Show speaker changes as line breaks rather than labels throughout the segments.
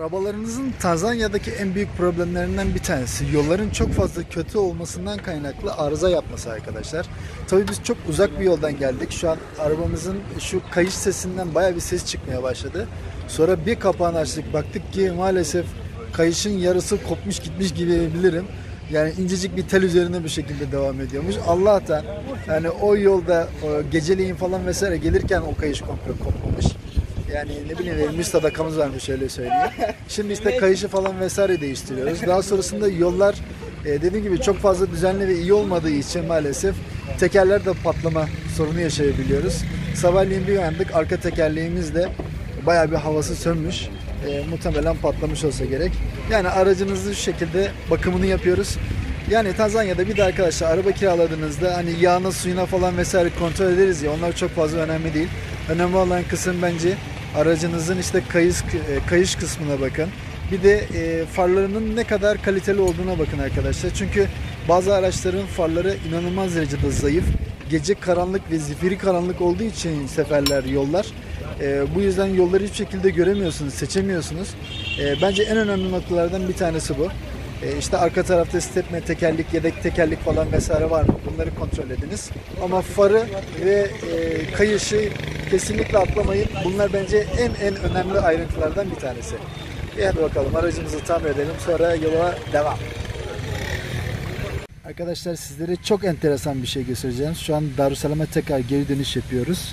Arabalarınızın Tanzanya'daki en büyük problemlerinden bir tanesi yolların çok fazla kötü olmasından kaynaklı arıza yapması arkadaşlar. Tabii biz çok uzak bir yoldan geldik. Şu an arabamızın şu kayış sesinden bayağı bir ses çıkmaya başladı. Sonra bir kapağını açtık, baktık ki maalesef kayışın yarısı kopmuş gitmiş gibi diyebilirim. Yani incecik bir tel üzerinde bir şekilde devam ediyormuş. Allah'tan yani o yolda geceleyin falan vesaire gelirken o kayış komple kopmamış. Yani ne bileyim verilmiş sadakamız varmış öyle söyleyeyim. Şimdi işte kayışı falan vesaire değiştiriyoruz. Daha sonrasında yollar dediğim gibi çok fazla düzenli ve iyi olmadığı için maalesef tekerlerde patlama sorunu yaşayabiliyoruz. Sabahleyin bir uyandık, arka tekerleğimiz de bayağı bir havası sönmüş. Muhtemelen patlamış olsa gerek. Yani aracınızı şu şekilde bakımını yapıyoruz. Yani Tanzanya'da bir de arkadaşlar araba kiraladığınızda hani yağına suyuna falan vesaire kontrol ederiz ya, onlar çok fazla önemli değil. Önemli olan kısım bence aracınızın işte kayış kısmına bakın. Bir de farlarının ne kadar kaliteli olduğuna bakın arkadaşlar. Çünkü bazı araçların farları inanılmaz derecede zayıf. Gece karanlık ve zifiri karanlık olduğu için seferler, yollar. Bu yüzden yolları hiçbir şekilde göremiyorsunuz, seçemiyorsunuz. Bence en önemli noktalardan bir tanesi bu. İşte arka tarafta stepne, tekerlik, yedek tekerlik falan vesaire var mı? Bunları kontrol ediniz. Ama farı ve kayışı kesinlikle atlamayın. Bunlar bence en önemli ayrıntılardan bir tanesi. Hadi bakalım aracımızı tamir edelim, sonra yola devam. Arkadaşlar sizlere çok enteresan bir şey göstereceğim. Şu an Darüssalam'a tekrar geri dönüş yapıyoruz.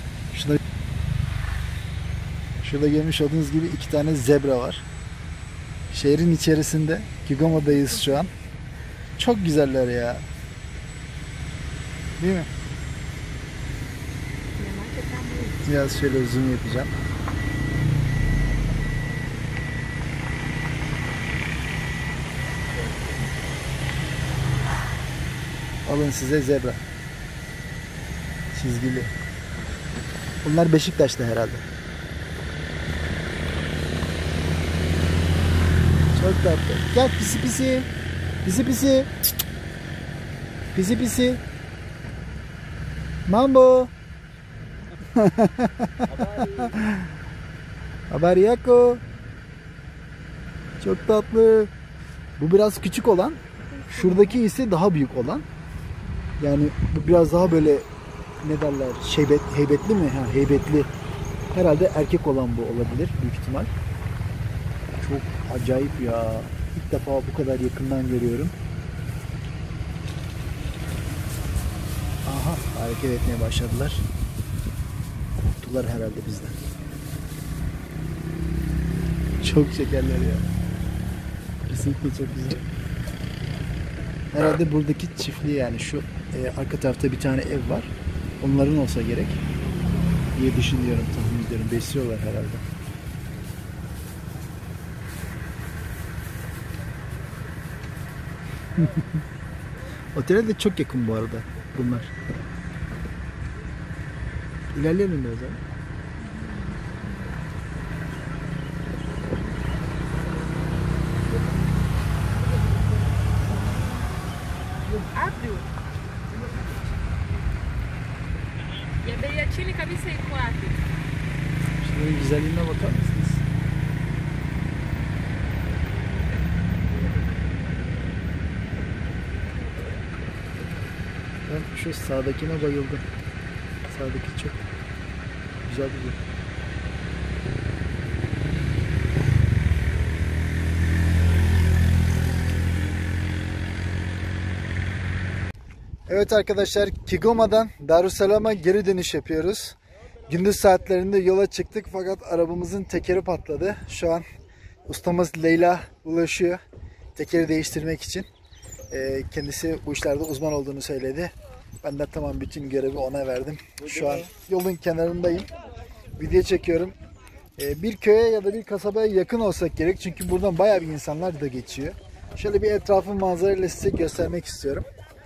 Şurada görmüş olduğunuz gibi 2 tane zebra var. Şehrin içerisinde. Kigoma'dayız şu an. Çok güzeller ya. Değil mi? Biraz şöyle zoom yapacağım. Alın size zebra. Çizgili. Bunlar Beşiktaş'ta herhalde. Çok tatlı. Gel pisi pisi. Pisi pisi. Pisi pisi. Mambo. Habari yako. Çok tatlı. Bu biraz küçük olan. Şuradaki ise daha büyük olan. Yani bu biraz daha böyle ne derler? Heybetli mi? Ha, heybetli. Herhalde erkek olan bu olabilir büyük ihtimal. Çok acayip ya. İlk defa bu kadar yakından görüyorum. Aha, hareket etmeye başladılar. Korktular herhalde bizden. Çok şekerler ya. Kesinlikle çok güzel. Herhalde buradaki çiftliği, yani şu arka tarafta bir tane ev var. Onların olsa gerek diye düşünüyorum, tahmin ediyorum. Besliyorlar herhalde. Otele de çok yakın bu arada bunlar. İlerleyelim biraz abi.
Abriu. E a Beatina cabeça em 4.
Şunun güzelliğine bakar mısınız? Ben şu sağdakine bayıldım. Sağdaki çok güzel bir. Evet arkadaşlar, Kigoma'dan Darüssalam'a geri dönüş yapıyoruz. Gündüz saatlerinde yola çıktık fakat arabamızın tekeri patladı. Şu an ustamız Leyla ulaşıyor tekeri değiştirmek için. Kendisi bu işlerde uzman olduğunu söyledi. Ben de tamam, bütün görevi ona verdim. Şu an yolun kenarındayım. Video çekiyorum. Bir köye ya da bir kasabaya yakın olsak gerek. Çünkü buradan bayağı bir insanlar da geçiyor. Şöyle bir etrafın manzarayla size göstermek istiyorum.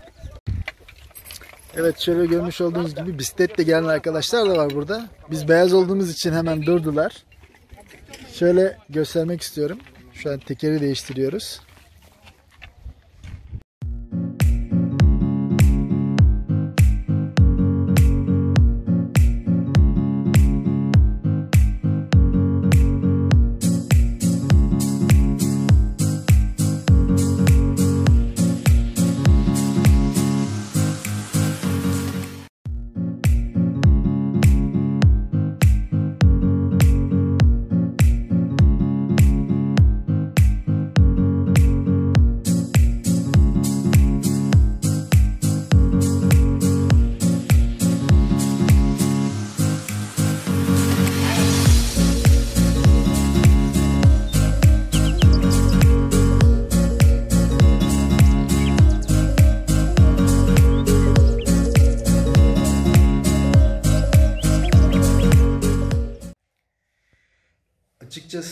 Evet, şöyle görmüş olduğunuz gibi bisikletle gelen arkadaşlar da var burada. Biz beyaz olduğumuz için hemen durdular. Şöyle göstermek istiyorum. Şu an tekeri değiştiriyoruz.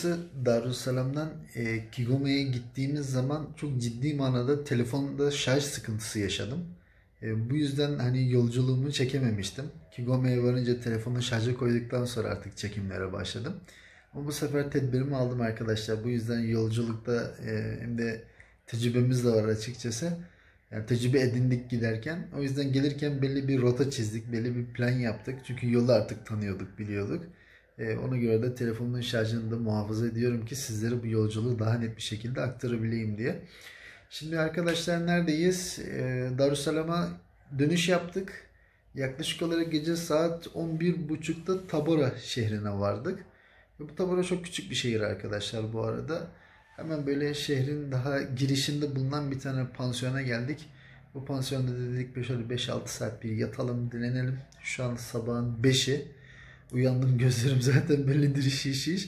Açıkçası Darüssalam'dan Kigome'ye gittiğimiz zaman çok ciddi manada telefonda şarj sıkıntısı yaşadım. Bu yüzden hani yolculuğumu çekememiştim. Kigome'ye varınca telefonu şarja koyduktan sonra artık çekimlere başladım. Ama bu sefer tedbirimi aldım arkadaşlar. Bu yüzden yolculukta hem de tecrübemiz de var açıkçası. Yani tecrübe edindik giderken. O yüzden gelirken belli bir rota çizdik, belli bir plan yaptık. Çünkü yolu artık tanıyorduk, biliyorduk. Ona göre de telefonumun şarjını da muhafaza ediyorum ki sizlere bu yolculuğu daha net bir şekilde aktarabileyim diye. Şimdi arkadaşlar neredeyiz? Darüssalam'a dönüş yaptık. Yaklaşık olarak gece saat 11.30'da Tabora şehrine vardık. Bu Tabora çok küçük bir şehir arkadaşlar bu arada. Hemen böyle şehrin daha girişinde bulunan bir tane pansiyona geldik. Bu pansiyonda dedik şöyle 5-6 saat bir yatalım, dinlenelim. Şu an sabahın 5'i. Uyandım, gözlerim zaten bellidir, şiş.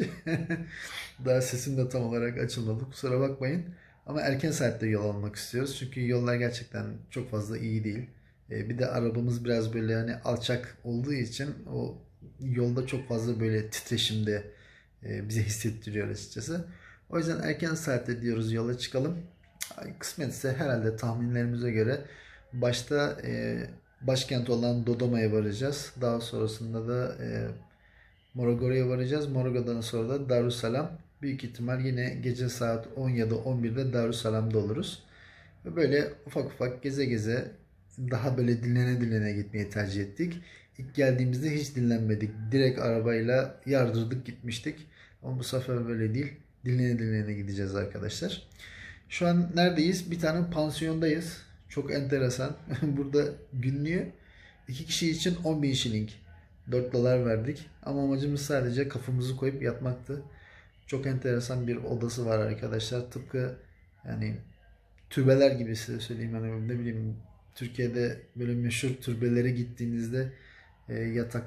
Daha sesim de tam olarak açılmadı. Kusura bakmayın. Ama erken saatte yol almak istiyoruz. Çünkü yollar gerçekten çok fazla iyi değil. Bir de arabamız biraz böyle hani alçak olduğu için o yolda çok fazla böyle titreşimde bize hissettiriyor açıkçası. O yüzden erken saatte diyoruz yola çıkalım. Kısmetse herhalde tahminlerimize göre başta başkent olan Dodoma'ya varacağız. Daha sonrasında da Morogoro'ya varacağız. Morogoro'dan sonra da Darüssalam. Büyük ihtimal yine gece saat 10 ya da 11'de Darüssalam'da oluruz. Ve böyle ufak ufak geze geze daha böyle dinlene gitmeyi tercih ettik. İlk geldiğimizde hiç dinlenmedik. Direkt arabayla yardırdık gitmiştik. Ama bu sefer böyle değil. Dinlene gideceğiz arkadaşlar. Şu an neredeyiz? Bir tane pansiyondayız. Çok enteresan. Burada günlüğü 2 kişi için 10.000 şiling. 4 dolar verdik. Ama amacımız sadece kafamızı koyup yatmaktı. Çok enteresan bir odası var arkadaşlar. Tıpkı yani türbeler gibi size söyleyeyim. Yani ne bileyim, Türkiye'de böyle meşhur türbelere gittiğinizde yatak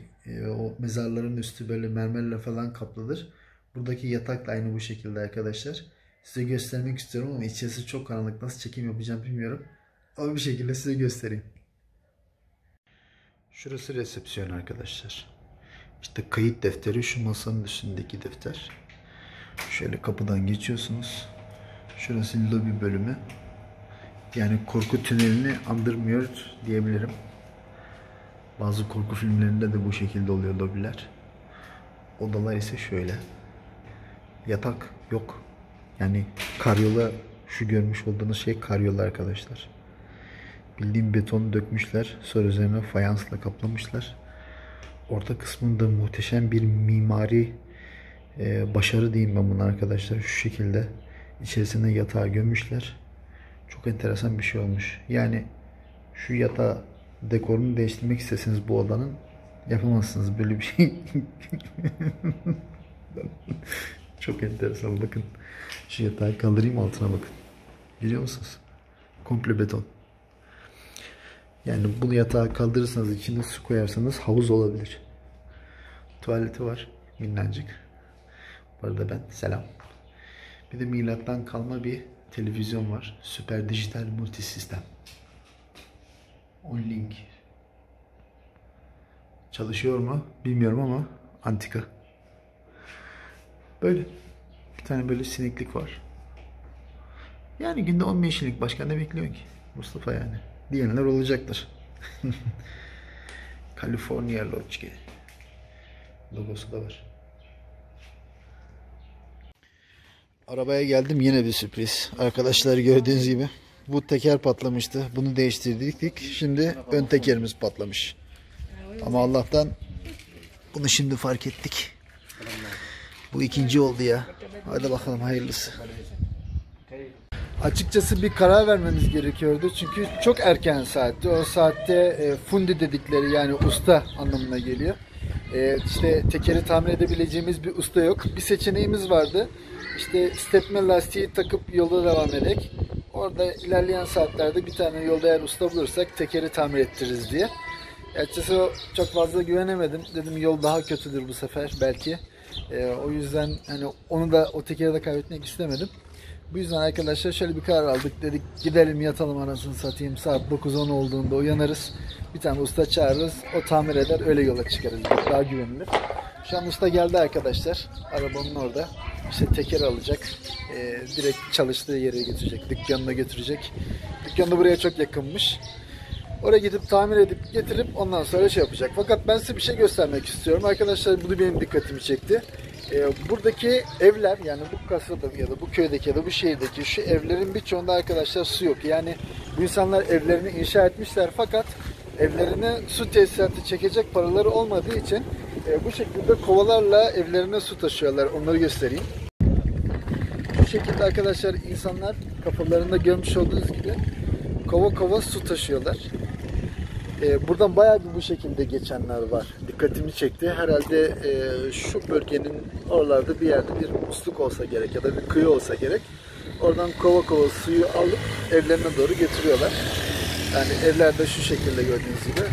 o mezarların üstü böyle mermerle falan kaplıdır. Buradaki yatak da aynı bu şekilde arkadaşlar. Size göstermek istiyorum ama içerisi çok karanlık. Nasıl çekim yapacağım bilmiyorum. Ama bir şekilde size göstereyim. Şurası resepsiyon arkadaşlar. İşte kayıt defteri şu masanın üstündeki defter. Şöyle kapıdan geçiyorsunuz. Şurası lobi bölümü. Yani korku tünelini andırmıyor diyebilirim. Bazı korku filmlerinde de bu şekilde oluyor lobiler. Odalar ise şöyle. Yatak yok. Yani karyola, şu görmüş olduğunuz şey karyola arkadaşlar. Bildiğim betonu dökmüşler. Sonra üzerine fayansla kaplamışlar. Orta kısmında muhteşem bir mimari başarı diyeyim ben buna arkadaşlar. Şu şekilde içerisine yatağı gömmüşler. Çok enteresan bir şey olmuş. Yani şu yatağı dekorunu değiştirmek isteseniz bu odanın yapamazsınız böyle bir şey. Çok enteresan, bakın. Şu yatağı kaldırayım, altına bakın. Görüyor musunuz? Komple beton. Yani bu yatağı kaldırırsanız, içine su koyarsanız havuz olabilir. Tuvaleti var. Minnacık. Bu arada ben selam. Bir de milattan kalma bir televizyon var. Süper dijital multisistem. On-link. Çalışıyor mu bilmiyorum ama antika. Böyle. Bir tane böyle sineklik var. Yani günde 10.000 şilinlik, başka ne bekliyorsun ki Mustafa yani? Diyenler olacaktır. California Lodge logosu da var. Arabaya geldim, yine bir sürpriz. Arkadaşlar gördüğünüz gibi bu teker patlamıştı. Bunu değiştirdik. Şimdi ön tekerimiz patlamış. Ama Allah'tan bunu şimdi fark ettik. Bu ikinci oldu ya. Hadi bakalım hayırlısı. Açıkçası bir karar vermemiz gerekiyordu. Çünkü çok erken saatti. O saatte fundi dedikleri, yani usta anlamına geliyor. İşte tekeri tamir edebileceğimiz bir usta yok. Bir seçeneğimiz vardı. İşte stepme lastiği takıp yola devam edek. Orada ilerleyen saatlerde bir tane yolda eğer usta bulursak tekeri tamir ettiririz diye. Açıkçası çok fazla güvenemedim. Dedim yol daha kötüdür bu sefer belki. O yüzden hani onu da, o tekeri de kaybetmek istemedim. Bu yüzden arkadaşlar şöyle bir karar aldık. Dedik gidelim yatalım, anasını satayım. Saat 9-10 olduğunda uyanırız. Bir tane usta çağırırız. O tamir eder, öyle yola çıkarız. Daha güvenilir. Şu an usta geldi arkadaşlar. Arabanın orada. İşte teker alacak. Direkt çalıştığı yere götürecek. Dükkanına götürecek. Dükkan da buraya çok yakınmış. Oraya gidip tamir edip getirip ondan sonra şey yapacak. Fakat ben size bir şey göstermek istiyorum. Arkadaşlar bu benim dikkatimi çekti. Buradaki evler, yani bu kasada ya da bu köydeki ya da bu şehirdeki şu evlerin birçoğunda arkadaşlar su yok. Yani bu insanlar evlerini inşa etmişler fakat evlerine su tesisatı çekecek paraları olmadığı için bu şekilde kovalarla evlerine su taşıyorlar. Onları göstereyim. Bu şekilde arkadaşlar insanlar kafalarında görmüş olduğunuz gibi kova kova su taşıyorlar. Buradan bayağı bir bu şekilde geçenler var. Dikkatimi çekti. Herhalde şu bölgenin oralarda bir yerde bir musluk olsa gerek ya da bir kıyı olsa gerek. Oradan kova kova suyu alıp evlerine doğru getiriyorlar. Yani evlerde şu şekilde gördüğünüz gibi.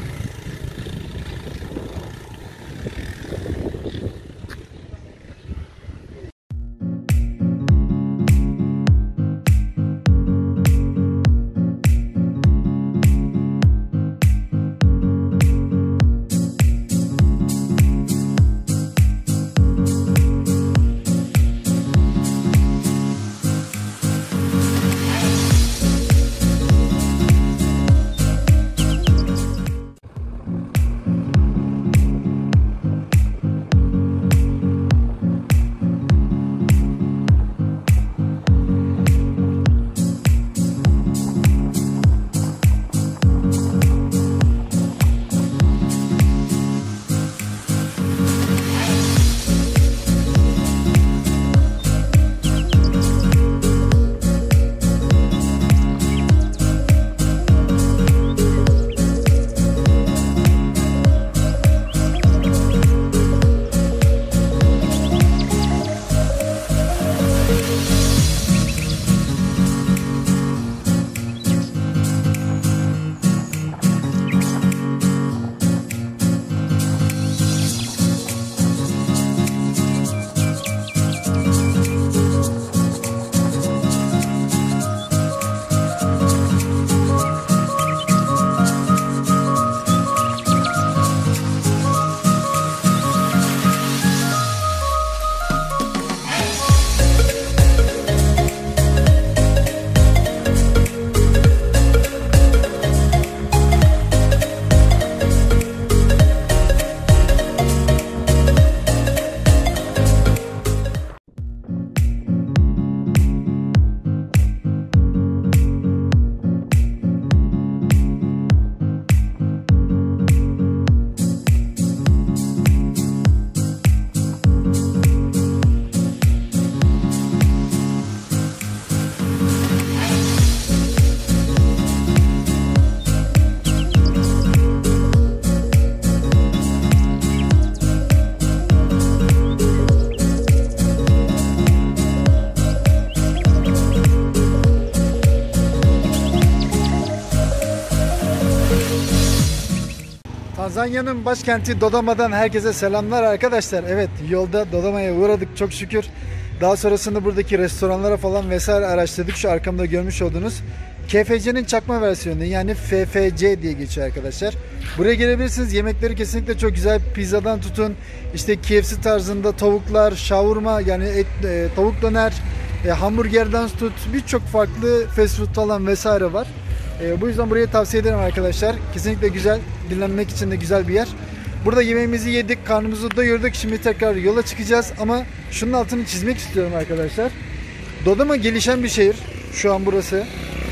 Tanzanya'nın başkenti Dodoma'dan herkese selamlar arkadaşlar. Evet, yolda Dodoma'ya uğradık çok şükür. Daha sonrasında buradaki restoranlara falan vesaire araştırdık. Şu arkamda görmüş olduğunuz KFC'nin çakma versiyonu, yani FFC diye geçiyor arkadaşlar. Buraya gelebilirsiniz. Yemekleri kesinlikle çok güzel. Pizzadan tutun, işte KFC tarzında tavuklar, şavurma yani tavuk döner, hamburgerden tut, birçok farklı fast food falan vesaire var. Bu yüzden burayı tavsiye ederim arkadaşlar. Kesinlikle güzel, dinlenmek için de güzel bir yer. Burada yemeğimizi yedik, karnımızı doyurduk. Şimdi tekrar yola çıkacağız ama şunun altını çizmek istiyorum arkadaşlar. Dodoma gelişen bir şehir şu an burası.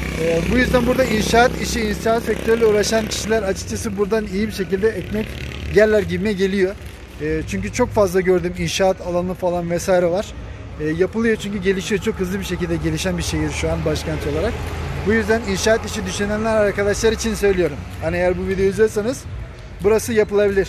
Bu yüzden burada inşaat işi, inşaat sektörüyle uğraşan kişiler açıkçası buradan iyi bir şekilde ekmek yerler gibime geliyor. Çünkü çok fazla gördüm, inşaat alanı falan vesaire var. Yapılıyor çünkü gelişiyor, çok hızlı bir şekilde gelişen bir şehir şu an başkent olarak. Bu yüzden inşaat işi düşünenler arkadaşlar için söylüyorum. Hani eğer bu videoyu izliyorsanız burası yapılabilir.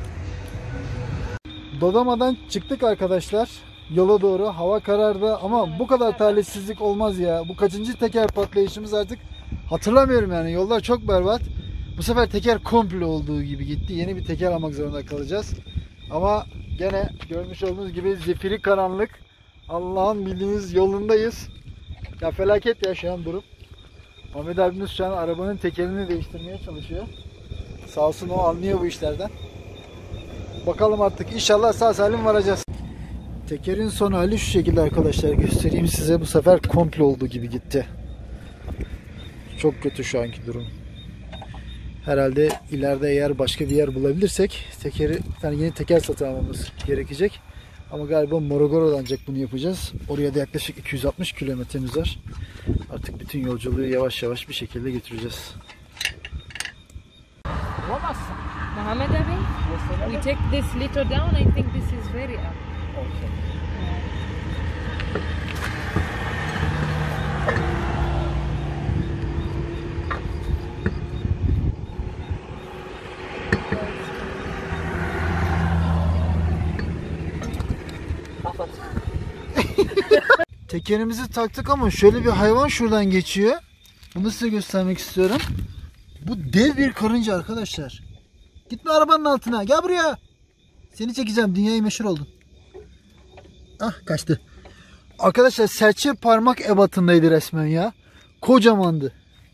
Dodoma'dan çıktık arkadaşlar. Yola doğru. Hava karardı ama bu kadar talihsizlik olmaz ya. Bu kaçıncı teker patlayışımız artık hatırlamıyorum yani. Yollar çok berbat. Bu sefer teker komple olduğu gibi gitti. Yeni bir teker almak zorunda kalacağız. Ama gene görmüş olduğunuz gibi zifiri karanlık. Allah'ın bildiğiniz yolundayız. Ya felaket ya şu an durum. Ahmet abimiz şu an arabanın tekerini değiştirmeye çalışıyor. Sağ olsun, o anlıyor bu işlerden. Bakalım artık, inşallah sağ salim varacağız. Tekerin son hali şu şekilde arkadaşlar, göstereyim size. Bu sefer komple olduğu gibi gitti. Çok kötü şu anki durum. Herhalde ileride eğer başka bir yer bulabilirsek yeni teker satın almamız gerekecek. Ama galiba Morogoro'dan ancak bunu yapacağız. Oraya da yaklaşık 260 kilometremiz var. Artık bütün yolculuğu yavaş yavaş bir şekilde götüreceğiz.
Mohammed Ali, we take this little down. I think this is very up.
Tekerimizi taktık ama şöyle bir hayvan şuradan geçiyor. Bunu size göstermek istiyorum. Bu dev bir karınca arkadaşlar. Gitme arabanın altına. Gel buraya. Seni çekeceğim. Dünyayı meşhur oldun. Ah, kaçtı. Arkadaşlar serçe parmak ebatındaydı resmen ya. Kocamandı.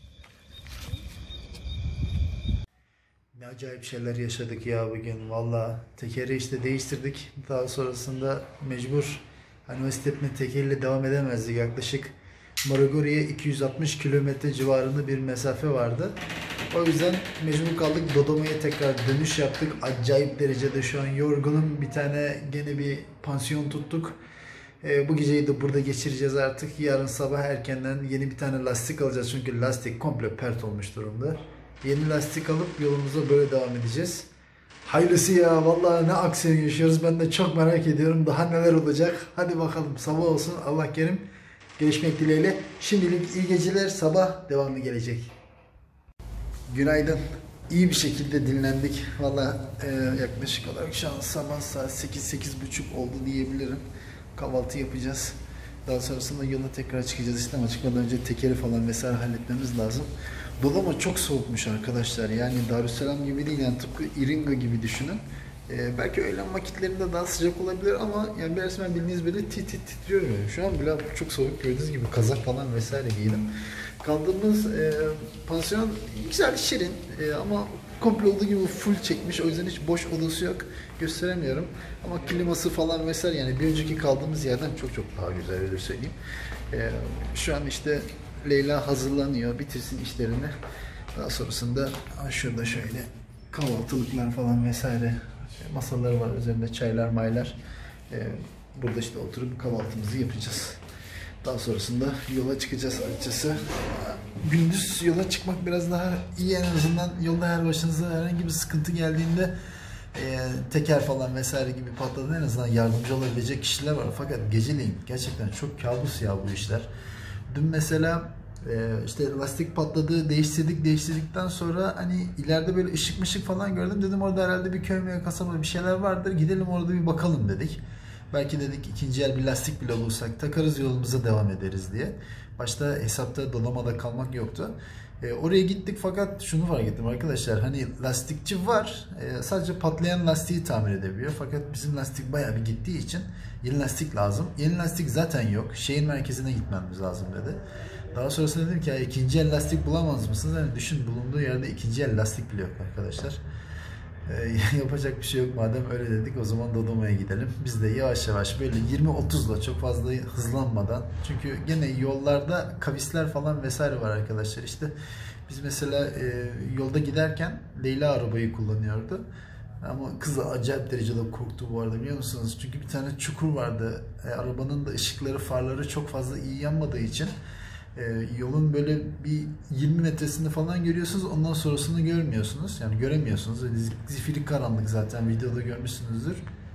Ne acayip şeyler yaşadık ya bugün. Valla tekeri işte değiştirdik. Daha sonrasında mecbur Stepne tekeriyle devam edemezdik. Yaklaşık Morogoro'ya 260 kilometre civarında bir mesafe vardı. O yüzden mecbur kaldık. Dodoma'ya tekrar dönüş yaptık. Acayip derecede şu an yorgunum. Bir tane gene bir pansiyon tuttuk. Bu geceyi de burada geçireceğiz artık. Yarın sabah erkenden yeni bir tane lastik alacağız. Çünkü lastik komple pert olmuş durumda. Yeni lastik alıp yolumuza böyle devam edeceğiz. Hayırlısı ya. Vallahi ne aksiyon yaşıyoruz. Ben de çok merak ediyorum. Daha neler olacak. Hadi bakalım. Sabah olsun. Allah kerim. Görüşmek dileğiyle. Şimdilik iyi geceler. Sabah devamlı gelecek. Günaydın. İyi bir şekilde dinlendik. Vallahi yaklaşık olarak şu an sabah saat 8-8.30 oldu diyebilirim. Kahvaltı yapacağız. Daha sonrasında yola tekrar çıkacağız. İşte ama çıkmadan önce tekeri falan vesaire halletmemiz lazım. Dolama çok soğukmuş arkadaşlar. Yani Darüsselam gibi değil. Yani tıpkı Iringa gibi düşünün. Belki öğlen vakitlerinde daha sıcak olabilir ama yani bir resmen bildiğiniz böyle titriyor. Şu an bile çok soğuk, gördüğünüz gibi kazak falan vesaire giydim. Kaldığımız pansiyon güzel, şirin ama komple olduğu gibi full çekmiş. O yüzden hiç boş odası yok. Gösteremiyorum. Ama kliması falan vesaire, yani bir önceki kaldığımız yerden çok daha güzel, öyle söyleyeyim. Şu an işte Leyla hazırlanıyor. Bitirsin işlerini. Daha sonrasında şurada şöyle kahvaltılıklar falan vesaire masaları var. Üzerinde çaylar, maylar. Burada işte oturup kahvaltımızı yapacağız. Daha sonrasında yola çıkacağız açıkçası. Gündüz yola çıkmak biraz daha iyi, en azından yolda her başınıza herhangi bir sıkıntı geldiğinde teker falan vesaire gibi patladığında en azından yardımcı olabilecek kişiler var. Fakat geceleyin gerçekten çok kabus ya bu işler. Dün mesela işte lastik patladı, değiştirdikten sonra hani ileride böyle ışık falan gördüm. Dedim orada herhalde bir köy veya kasaba bir şeyler vardır. Gidelim orada bir bakalım dedik. Belki dedik ikinci el bir lastik bile bulursak takarız, yolumuza devam ederiz diye. Başta hesapta Dolama'da kalmak yoktu. Oraya gittik fakat şunu fark ettim arkadaşlar, hani lastikçi var, sadece patlayan lastiği tamir edebiliyor. Fakat bizim lastik bayağı bir gittiği için yeni lastik lazım. Yeni lastik zaten yok. Şehir merkezine gitmemiz lazım dedi. Daha sonrasında dedim ki ya ikinci el lastik bulamaz mısınız? Hani düşün, bulunduğu yerde ikinci el lastik bile yok arkadaşlar. Yapacak bir şey yok, madem öyle dedik o zaman Dodoma'ya gidelim. Biz de yavaş yavaş böyle 20-30'la, çok fazla hızlanmadan, çünkü gene yollarda kavisler falan vesaire var arkadaşlar. İşte biz mesela yolda giderken Leyla arabayı kullanıyordu ama kız acayip derecede korktu bu arada, biliyor musunuz? Çünkü bir tane çukur vardı, arabanın da ışıkları, farları çok fazla iyi yanmadığı için yolun böyle bir 20 metresini falan görüyorsunuz, ondan sonrasını görmüyorsunuz, yani göremiyorsunuz. Zifiri karanlık, zaten videoda görmüşsünüzdür.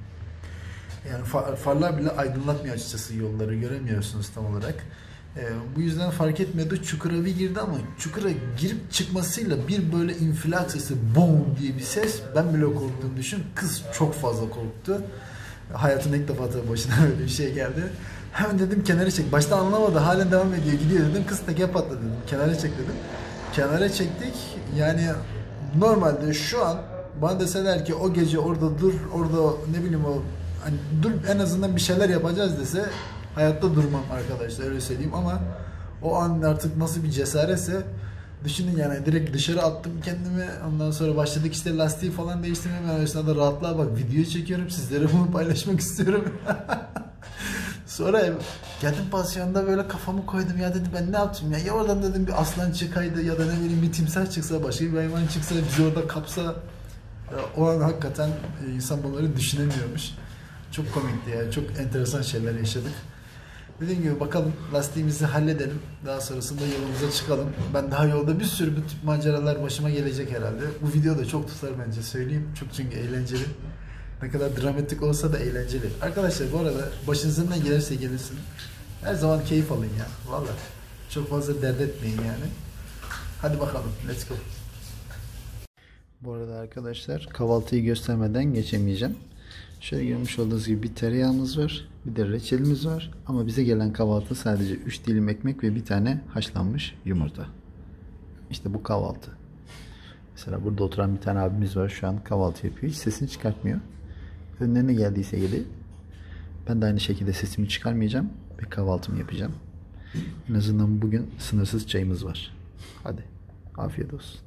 Yani farlar bile aydınlatmıyor açıkçası, yolları göremiyorsunuz tam olarak. Bu yüzden fark etmiyordu. Çukura bir girdi ama çukura girip çıkmasıyla bir böyle infilak sesi, boom diye bir ses, ben bile korktuğumu düşün. Kız çok fazla korktu. Hayatının ilk defa tabii başına böyle bir şey geldi. Hemen dedim kenara çek. Başta anlamadı. Halen devam ediyor. Gidiyor dedim. Kız teker patladı dedim. Kenara çek dedim. Kenara çektik. Yani normalde şu an bana deseler ki o gece orada dur, orada ne bileyim o hani dur en azından bir şeyler yapacağız dese hayatta durmam arkadaşlar, öyle söyleyeyim. Ama o an artık nasıl bir cesaretse Düşünün yani, direkt dışarı attım kendimi. Ondan sonra başladık işte lastiği falan değiştirmeye. Ben arasında rahatlığa bak, video çekiyorum, sizlere bunu paylaşmak istiyorum. Sonra geldim pansiyonda böyle kafamı koydum, ya dedim ben ne yaptım ya oradan dedim bir aslan çıkaydı ya da ne bileyim bir timsah çıksa, başka bir hayvan çıksa, bizi orada kapsa. Ya, o an hakikaten insan bunları düşünemiyormuş. Çok komikti yani, çok enteresan şeyler yaşadık. Dediğim gibi bakalım, lastiğimizi halledelim. Daha sonrasında yolumuza çıkalım. Ben daha yolda bir sürü bu tip maceralar başıma gelecek herhalde. Bu video da çok tutar bence, söyleyeyim. Çok çünkü eğlenceli. Ne kadar dramatik olsa da eğlenceli. Arkadaşlar bu arada başınızdan ne gelirse gelirsin, her zaman keyif alın ya. Vallahi çok fazla dert etmeyin yani. Hadi bakalım, let's go. Bu arada arkadaşlar kahvaltıyı göstermeden geçemeyeceğim. Şöyle görmüş olduğunuz gibi bir tereyağımız var. Bir de reçelimiz var. Ama bize gelen kahvaltı sadece 3 dilim ekmek ve bir tane haşlanmış yumurta. İşte bu kahvaltı. Mesela burada oturan bir tane abimiz var. Şu an kahvaltı yapıyor. Hiç sesini çıkartmıyor. Önlerine geldiyse geliyor. Ben de aynı şekilde sesimi çıkarmayacağım. Ve kahvaltımı yapacağım. En azından bugün sınırsız çayımız var. Hadi. Afiyet olsun.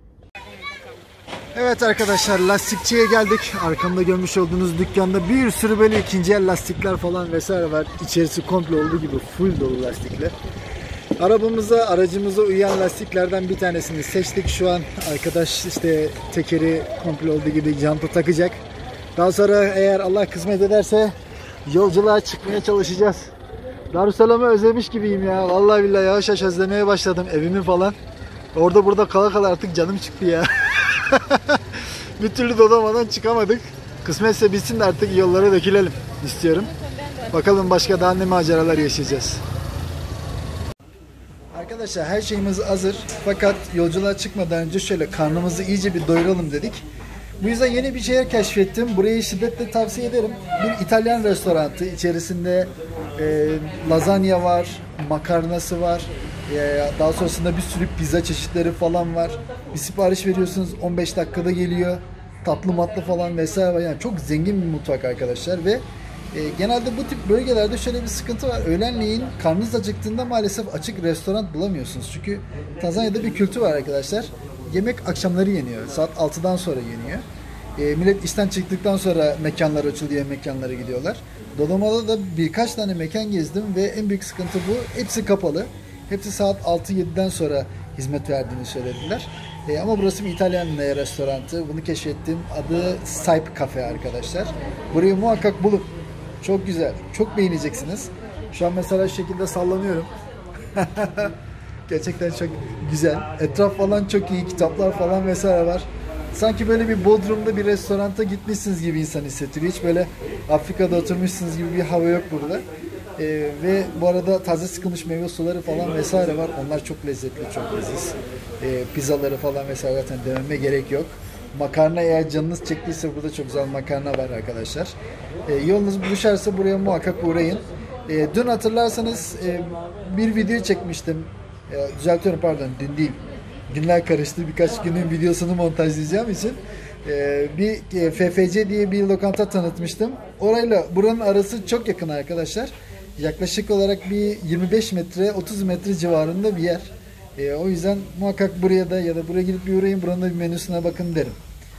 Evet arkadaşlar, lastikçiye geldik. Arkamda görmüş olduğunuz dükkanda bir sürü böyle ikinci el lastikler falan vesaire var. İçerisi komple olduğu gibi full dolu lastikler. Aracımıza uyan lastiklerden bir tanesini seçtik. Şu an arkadaş işte tekeri komple olduğu gibi jantı takacak. Daha sonra eğer Allah kısmet ederse yolculuğa çıkmaya çalışacağız. Darüssalam'ı özlemiş gibiyim ya. Vallahi billahi yavaş yavaş özlemeye başladım evimi falan. Orada burada kala kala artık canım çıktı ya. Bir türlü Dodoma'dan çıkamadık. Kısmetse bitsin de artık yollara dökülelim istiyorum. Bakalım başka daha ne maceralar yaşayacağız. Arkadaşlar her şeyimiz hazır. Fakat yolculuğa çıkmadan önce şöyle karnımızı iyice bir doyuralım dedik. Bu yüzden yeni bir şehir keşfettim. Burayı şiddetle tavsiye ederim. Bir İtalyan restoranı. İçerisinde lazanya var, makarnası var. Daha sonrasında bir sürü pizza çeşitleri falan var. Bir sipariş veriyorsunuz, 15 dakikada geliyor. Tatlı matlı falan vesaire var. Yani çok zengin bir mutfak arkadaşlar ve genelde bu tip bölgelerde şöyle bir sıkıntı var. Öğlenleyin karnınız acıktığında maalesef açık restoran bulamıyorsunuz. Çünkü Tanzanya'da bir kültür var arkadaşlar. Yemek akşamları yeniyor. Saat 6'dan sonra yeniyor. Millet işten çıktıktan sonra mekanlar açılıyor, mekanlara gidiyorlar. Dodoma'da da birkaç tane mekan gezdim ve en büyük sıkıntı bu. Hepsi kapalı. Hepsi saat 6-7'den sonra hizmet verdiğini söylediler. Ama burası bir İtalyan restoranı. Bunu keşfettim. Adı Saip Cafe arkadaşlar. Burayı muhakkak bulun. Çok güzel. Çok beğeneceksiniz. Şu an mesela şu şekilde sallanıyorum. Gerçekten çok güzel. Etraf falan çok iyi. Kitaplar falan vesaire var. Sanki böyle bir Bodrum'da bir restoranta gitmişsiniz gibi insan hissettiriyor. Hiç böyle Afrika'da oturmuşsunuz gibi bir hava yok burada. Ve bu arada taze sıkılmış meyve suları falan vesaire var. Onlar çok lezzetli, çok leziz. Pizzaları falan vesaire zaten dememe gerek yok. Makarna eğer canınız çektiyse burada çok güzel makarna var arkadaşlar. Yolunuz buluşarsa buraya muhakkak uğrayın. Dün hatırlarsanız bir video çekmiştim. Düzeltiyorum, pardon, dün değil. Günler karıştı. Birkaç günün videosunu montajlayacağım için. Bir FFC diye bir lokanta tanıtmıştım. Orayla buranın arası çok yakın arkadaşlar. Yaklaşık olarak bir 25 metre 30 metre civarında bir yer. O yüzden muhakkak buraya da ya da buraya gidip bir uğrayın, buranın da bir menüsüne bakın derim.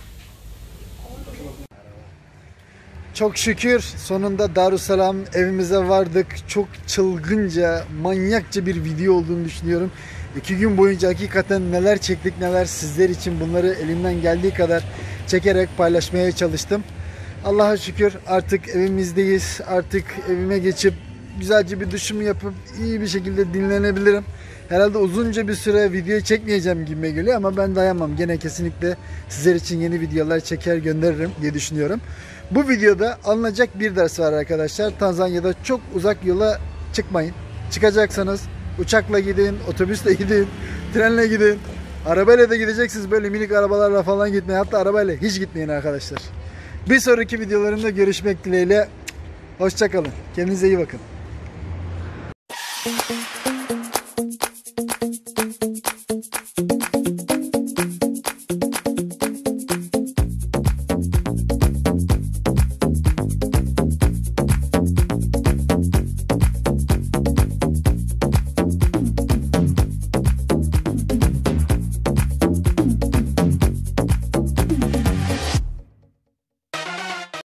Çok şükür sonunda Darüssalam evimize vardık. Çok çılgınca, manyakça bir video olduğunu düşünüyorum. 2 gün boyunca hakikaten neler çektik neler, sizler için bunları elimden geldiği kadar çekerek paylaşmaya çalıştım. Allah'a şükür artık evimizdeyiz. Artık evime geçip güzelce bir duşumu yapıp iyi bir şekilde dinlenebilirim. Herhalde uzunca bir süre video çekmeyeceğim gibime geliyor ama ben dayanmam. Gene kesinlikle sizler için yeni videolar çeker gönderirim diye düşünüyorum. Bu videoda alınacak bir ders var arkadaşlar. Tanzanya'da çok uzak yola çıkmayın. Çıkacaksanız uçakla gidin, otobüsle gidin, trenle gidin. Arabayla da gideceksiniz, böyle minik arabalarla falan gitmeyin. Hatta arabayla hiç gitmeyin arkadaşlar. Bir sonraki videolarımda görüşmek dileğiyle. Hoşça kalın. Kendinize iyi bakın.